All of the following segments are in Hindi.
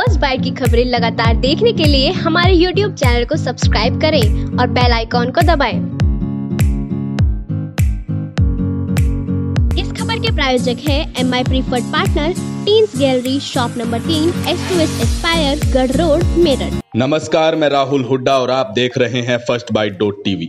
फर्स्ट बाइट की खबरें लगातार देखने के लिए हमारे YouTube चैनल को सब्सक्राइब करें और बेल आइकॉन को दबाएं। इस खबर के प्रायोजक है MI preferred partner, teens gallery, shop number 3, S2S aspire, Garh road, Meerut. नमस्कार, मैं राहुल हुड्डा और आप देख रहे हैं फर्स्ट बाइट .tv।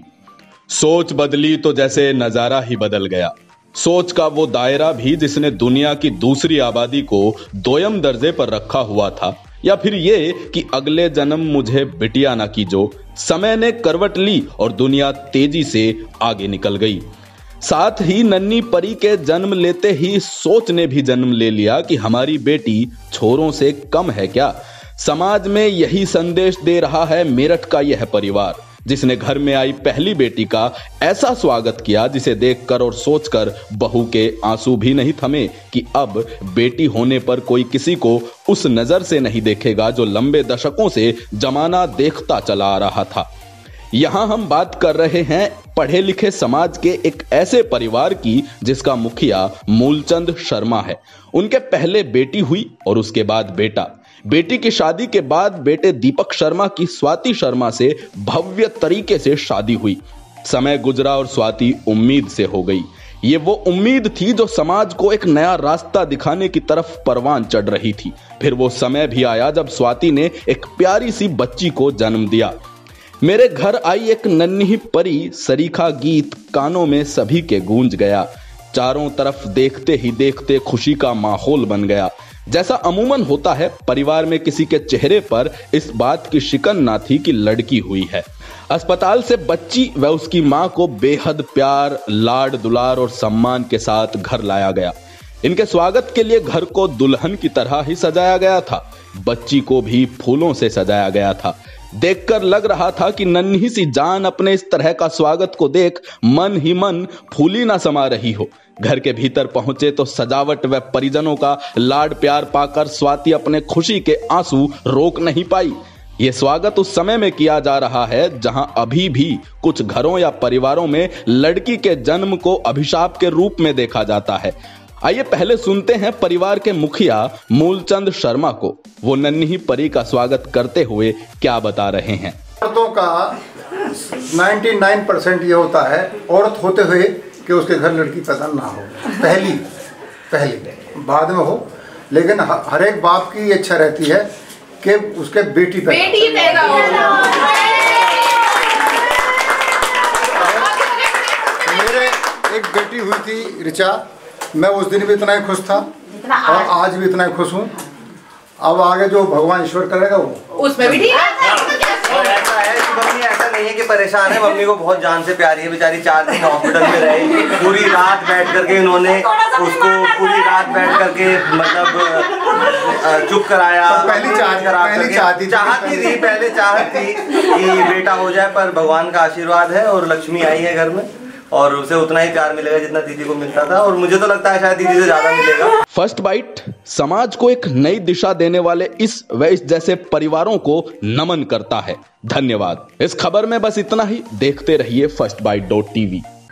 सोच बदली तो जैसे नजारा ही बदल गया। सोच का वो दायरा भी जिसने दुनिया की दूसरी आबादी को दोयम दर्जे पर रखा हुआ था, या फिर ये कि अगले जन्म मुझे बिटिया ना कीजो। समय ने करवट ली और दुनिया तेजी से आगे निकल गई। साथ ही नन्ही परी के जन्म लेते ही सोच ने भी जन्म ले लिया कि हमारी बेटी छोरों से कम है क्या। समाज में यही संदेश दे रहा है मेरठ का यह परिवार, जिसने घर में आई पहली बेटी का ऐसा स्वागत किया जिसे देखकर और सोचकर बहू के आंसू भी नहीं थमे कि अब बेटी होने पर कोई किसी को उस नजर से नहीं देखेगा जो लंबे दशकों से जमाना देखता चला आ रहा था। यहां हम बात कर रहे हैं पढ़े लिखे समाज के एक ऐसे परिवार की जिसका मुखिया मूलचंद शर्मा है। उनके पहले बेटी हुई और उसके बाद बेटा। बेटी की शादी के बाद बेटे दीपक शर्मा की स्वाति शर्मा से भव्य तरीके से शादी हुई। समय गुजरा और स्वाति उम्मीद से हो गई। ये वो उम्मीद थी जो समाज को एक नया रास्ता दिखाने की तरफ परवान चढ़ रही थी। फिर वो समय भी आया जब स्वाति ने एक प्यारी सी बच्ची को जन्म दिया। मेरे घर आई एक नन्ही परी, सरीखा गीत कानों में सभी के गूंज गया। चारों तरफ देखते ही देखते खुशी का माहौल बन गया। जैसा अमूमन होता है, परिवार में किसी के चेहरे पर इस बात की शिकन ना थी कि लड़की हुई है। अस्पताल से बच्ची व उसकी मां को बेहद प्यार, लाड दुलार और सम्मान के साथ घर लाया गया। इनके स्वागत के लिए घर को दुल्हन की तरह ही सजाया गया था। बच्ची को भी फूलों से सजाया गया था। देखकर लग रहा था कि नन्ही सी जान अपने इस तरह का स्वागत को देख मन ही मन फूली ना समा रही हो। घर के भीतर पहुंचे तो सजावट व परिजनों का लाड प्यार पाकर स्वाति अपने खुशी के आंसू रोक नहीं पाई। यह स्वागत उस समय में किया जा रहा है जहां अभी भी कुछ घरों या परिवारों में लड़की के जन्म को अभिशाप के रूप में देखा जाता है। आइए पहले सुनते हैं परिवार के मुखिया मूलचंद शर्मा को। वो नन्ही परी का स्वागत करते हुए क्या बता रहे हैं। औरतों का 99% ये होता है औरत होते हुए कि उसके घर लड़की पैदा ना हो। पहली बाद में हो, लेकिन हर एक बाप की इच्छा रहती है कि उसके बेटी पैदा हो। मेरे एक बेटी हुई थी ऋचा, मैं उस दिन भी इतना ही खुश था और आज भी इतना ही खुश हूँ। अब आगे जो भगवान ईश्वर करेगा वो उसमें भी ठीक है। ऐसा है कि मम्मी ऐसा नहीं है कि परेशान है, मम्मी को बहुत जान से प्यारी है। बेचारी 4 दिन हॉस्पिटल में रही, पूरी रात बैठ करके इन्होंने उसको पूरी रात बैठ करके मतलब चुप कराया। पहले चाहत थी कि बेटा हो जाए, पर भगवान का आशीर्वाद है और लक्ष्मी आई है घर में और उसे उतना ही प्यार मिलेगा जितना दीदी को मिलता था, और मुझे तो लगता है शायद दीदी से ज्यादा मिलेगा। फर्स्ट बाइट समाज को एक नई दिशा देने वाले इस व इस जैसे परिवारों को नमन करता है। धन्यवाद। इस खबर में बस इतना ही। देखते रहिए फर्स्ट बाइट .tv।